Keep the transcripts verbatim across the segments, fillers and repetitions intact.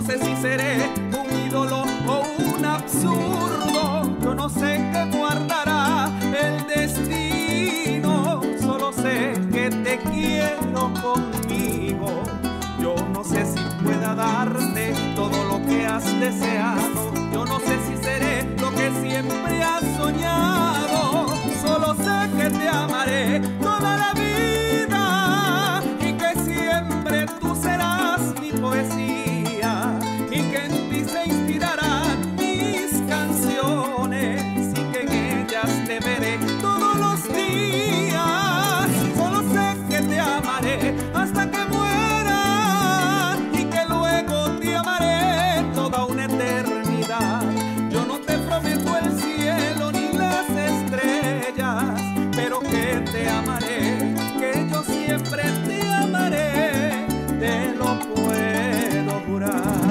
sé si seré un ídolo o un absurdo. Yo no sé qué guardará el destino. Solo sé que te quiero conmigo. Yo no sé si pueda darte todo lo que has deseado. Yo no sé si seré lo que siempre has soñado. Solo sé que te amaré toda la vida y que siempre tú serás mi poesía y que en ti se inspirarán mis canciones y que en ellas te veré todos los días. Solo sé que te amaré hasta que muera y que luego te amaré toda una eternidad. Yo no te prometo el cielo ni las estrellas, pero que te amaré, que yo siempre te amaré, te lo puedo jurar.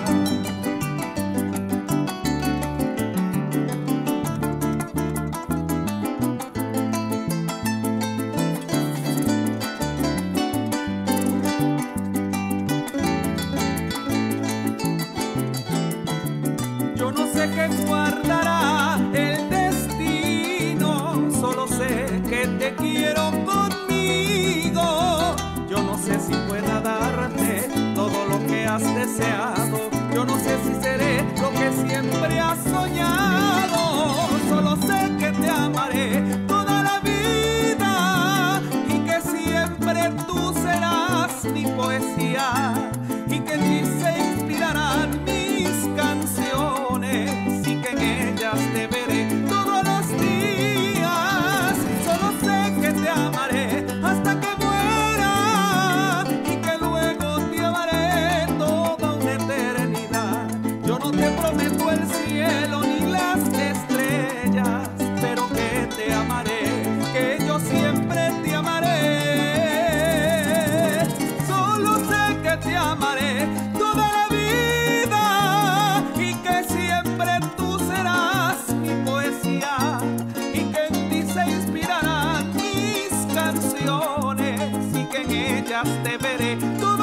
Yo no sé qué guardará el destino, solo sé que te quiero conmigo. Yo no sé si pueda darte todo lo que has deseado. Yo no sé si seré lo que siempre has soñado. Solo sé que te amaré toda la vida y que siempre tú serás mi poesía y que en ti se inspirarán mis canciones y que en ellas te veré todos los días. Solo sé que te amaré hasta que muera y que luego te amaré toda una eternidad. Yo no te prometo el cielo ni las estrellas, pero que te amaré, que yo siempre te amaré. Solo sé que te amaré toda la vida y que siempre tú serás mi poesía y que en ti se inspirarán mis canciones y que en ellas te veré toda